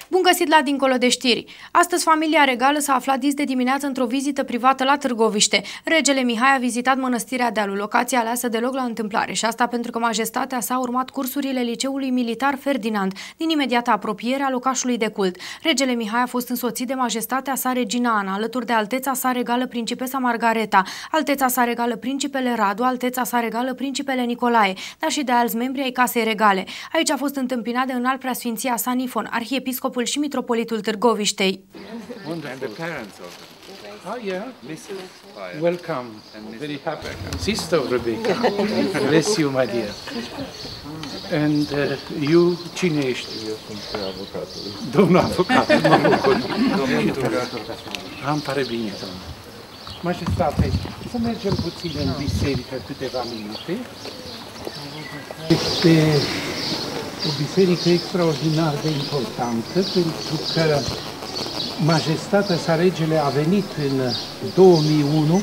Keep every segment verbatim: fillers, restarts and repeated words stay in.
Bun găsit la Dincolo de Știri! Astăzi familia regală s-a aflat dis de dimineață într-o vizită privată la Târgoviște. Regele Mihai a vizitat mănăstirea Dealul, locația aleasă deloc la întâmplare, și asta pentru că majestatea sa a urmat cursurile Liceului Militar Ferdinand, din imediata apropiere a locașului de cult. Regele Mihai a fost însoțit de majestatea sa Regina Ana, alături de alteța sa regală Principesa Margareta, alteța sa regală Principele Radu, alteța sa regală Principele Nicolae, dar și de alți membri ai casei regale. Aici a fost întâmpinat de înalt preasfinția sa Nifon, arhiepiscopul și mitropolitul Târgoviștei. And the parents of it. Oh yeah, Missus Welcome and very happy. Sister Rebecca, bless you, my dear. And uh, you, cine ești? Eu sunt avocatul. Domnul avocat, mă bucur. Am pare bine, domnul. Majestate, să mergem puțin în biserică câteva minute. Este o biserică extraordinar de importantă, pentru că majestatea sa regele a venit în două mii unu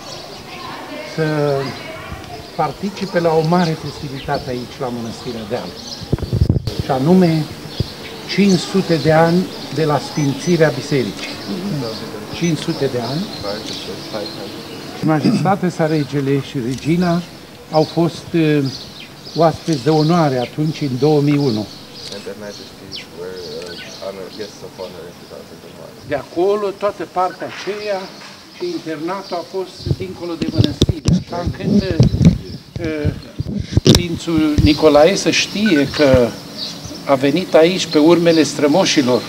să participe la o mare festivitate aici la Mănăstirea Deal, și anume cinci sute de ani de la sfințirea bisericii. cinci sute de ani. Majestatea sa regele și regina au fost oaspeți de onoare atunci, în două mii unu. De acolo, toată partea aceea și internatul a fost dincolo de mănăstire. Așa încât uh, Prințul Nicolae să știe că a venit aici pe urmele strămoșilor.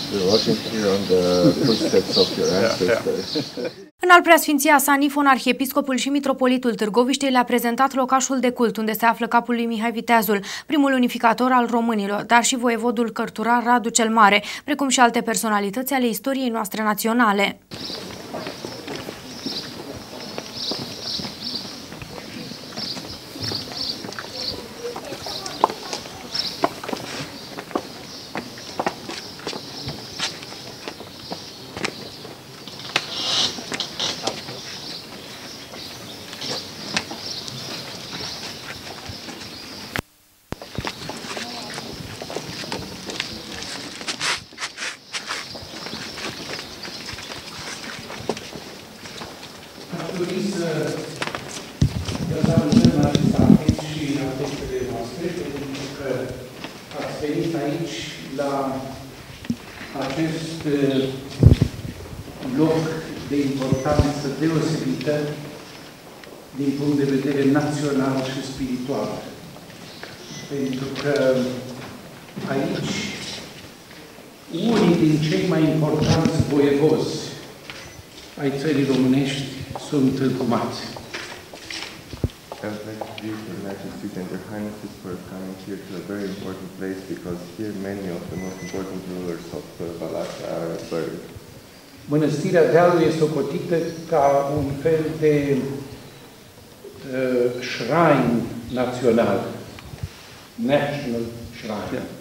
Înalt preasfinția sa Nifon, arhiepiscopul și mitropolitul Târgoviștei, le-a prezentat locașul de cult unde se află capul lui Mihai Viteazul, primul unificator al românilor, dar și voievodul cărturar Radu cel Mare, precum și alte personalități ale istoriei noastre naționale. Aș dori să vă salutăm majestate și altele noastre, pentru că ați venit aici la acest loc de importanță deosebită din punct de vedere național și spiritual. Pentru că aici unii din cei mai importanți voievozi ai țării românești sunt înhumați. I would like to greet Your Majesty and Your Highnesses for coming here to a very important place, because here many of the most important rulers of uh, Valașia are buried. Mănăstirea Dealului este socotită ca un fel de uh, shrine național, national shrine. Yeah.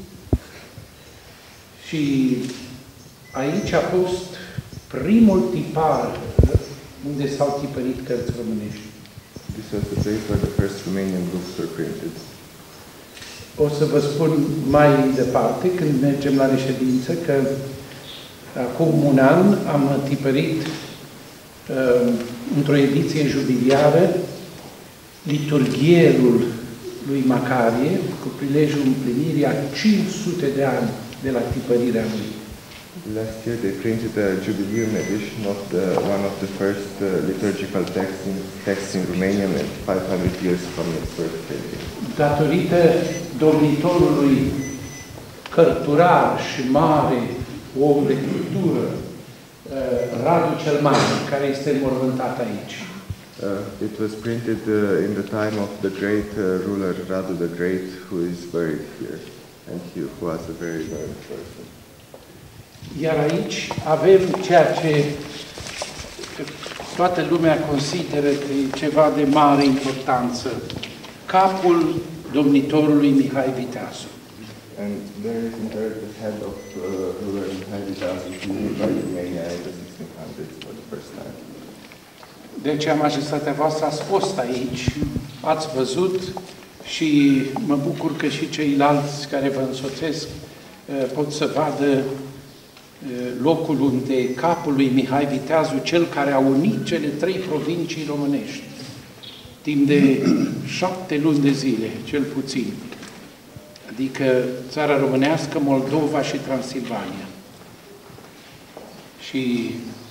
Și aici a fost primul tipar unde s-au tipărit cărți românești. This was the place where the first Romanian books were printed. O să vă spun mai departe, când mergem la reședință, că acum un an am tipărit uh, într-o ediție jubiliară liturghierul lui Macarie, cu prilejul împlinirii a cinci sute de ani de la tipărirea lui. Last year they printed a jubileum edition of the, one of the first uh, liturgical texts in, texts in Romania, and five hundred years from its first printing. Datorită domnitorului cărturar și mare om de cultură, Radu cel Mare, care este înmormântat aici. Uh, it was printed uh, in the time of the great uh, ruler Radu the Great, who is buried here, and he who was a very learned person. Iar aici avem ceea ce toată lumea consideră că e ceva de mare importanță, capul domnitorului Mihai Viteazu. And there is in there the head of uh, ruler Mihai Viteazu, who ruled by Romania in the sixteen hundreds for the first time. De aceea, majestatea voastră, ați fost aici, ați văzut și mă bucur că și ceilalți care vă însoțesc pot să vadă locul unde capul lui Mihai Viteazu, cel care a unit cele trei provincii românești, timp de șapte luni de zile, cel puțin, adică țara românească, Moldova și Transilvania. Și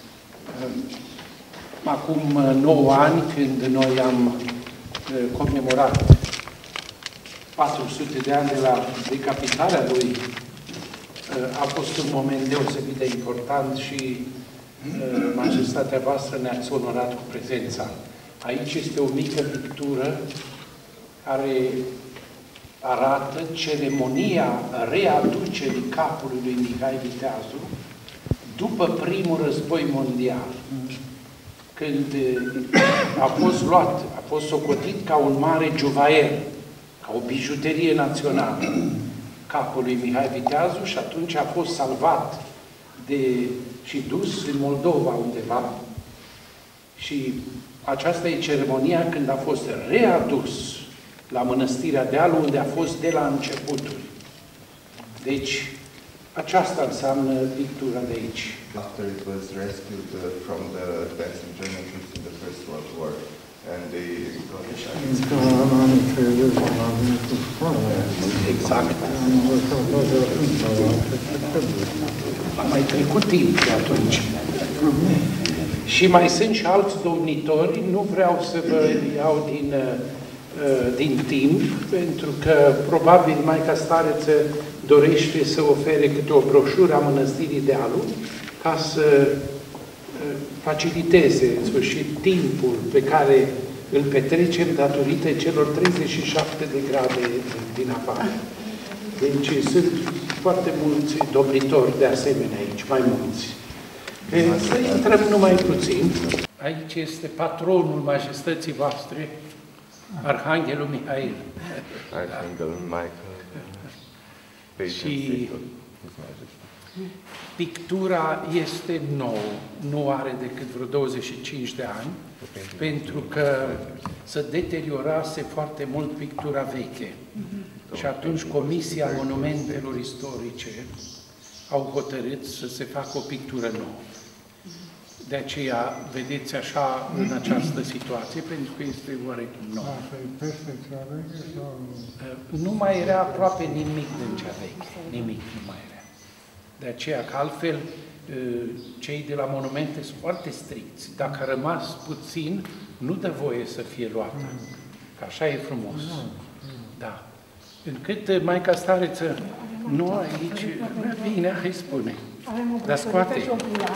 acum nouă ani, când noi am comemorat patru sute de ani de la decapitarea lui, a fost un moment deosebit de important și majestatea voastră ne-ați onorat cu prezența. Aici este o mică pictură care arată ceremonia readucerii capului lui Mihai Viteazu după primul război mondial, când a fost luat, a fost socotit ca un mare juvaier, ca o bijuterie națională, capul lui Mihai Viteazu, și atunci a fost salvat de, și dus în Moldova undeva. Și aceasta e ceremonia când a fost readus la Mănăstirea Dealu, unde a fost de la începuturi. Deci, aceasta înseamnă pictura de aici. After it was rescued uh, from the advancing German troops in the First World War, and they got the shot. Exact. A mai trecut timp de atunci. Și mai sunt și alți domnitori, nu vreau să vă iau din, din timp, pentru că probabil Maica Stareță dorește să ofere câte o broșură a Mănăstirii Dealu, ca să faciliteze în sfârșit timpul pe care îl petrecem datorită celor treizeci și șapte de grade din afară. Deci sunt foarte mulți domnitori de asemenea aici, mai mulți. Să intrăm numai puțin. Aici este patronul majestății voastre, Arhanghelul Mihail. Arhanghelul Michael. Și pictura este nouă, nu are decât vreo douăzeci și cinci de ani, pentru că se deteriorase foarte mult pictura veche. Și atunci Comisia Monumentelor Istorice au hotărât să se facă o pictură nouă. De aceea, vedeți așa în această situație, pentru că este oarecum nouă. Nu mai era aproape nimic din cea veche. Nimic nu mai era. De aceea că altfel cei de la monumente sunt foarte stricți. Dacă a rămas puțin, nu dă voie să fie luată. Că așa e frumos. Da. Încât Maica Stareță, nu aici, bine, hai spune. Dar scoate.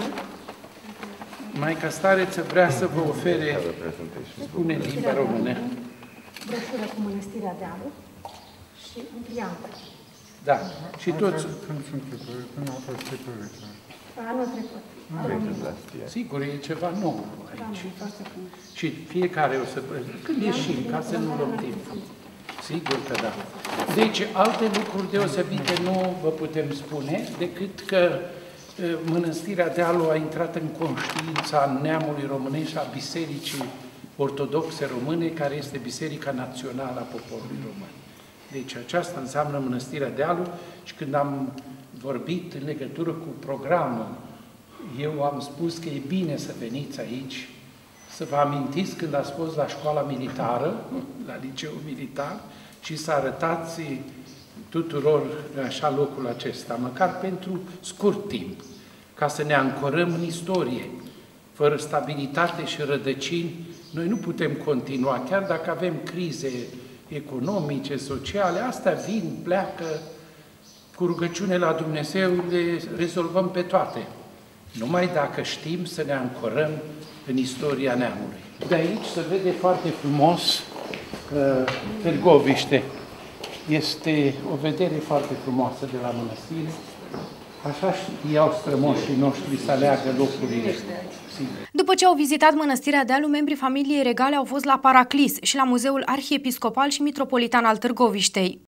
Maica Stareță vrea să vă ofere, spune în limba română. Broșură cu Mănăstirea Dealu și un triangul. Da, și toți. Când sunt tipuri, când au fost tipuri? Anul trecut. Sigur, e ceva nou aici. Și fiecare o să... Când ieșim, ca să nu luăm timp. Sigur că da. Deci, alte lucruri deosebite nu vă putem spune, decât că Mănăstirea Dealu a intrat în conștiința neamului românesc și a Bisericii Ortodoxe Române, care este Biserica Națională a poporului român. Deci aceasta înseamnă Mănăstirea Dealu și când am vorbit în legătură cu programul, eu am spus că e bine să veniți aici, să vă amintiți când ați fost la școala militară, la liceul militar, și să arătați tuturor așa locul acesta, măcar pentru scurt timp, ca să ne ancorăm în istorie. Fără stabilitate și rădăcini, noi nu putem continua, chiar dacă avem crize economice, sociale, astea vin, pleacă, cu rugăciune la Dumnezeu le rezolvăm pe toate. Numai dacă știm să ne ancorăm în istoria neamului. De aici se vede foarte frumos uh, Târgoviște. Este o vedere foarte frumoasă de la mănăstire. Așa știau strămoșii noștri să aleagă locurile. După ce au vizitat Mănăstirea Dealu, membrii familiei regale au fost la Paraclis și la Muzeul Arhiepiscopal și Mitropolitan al Târgoviștei.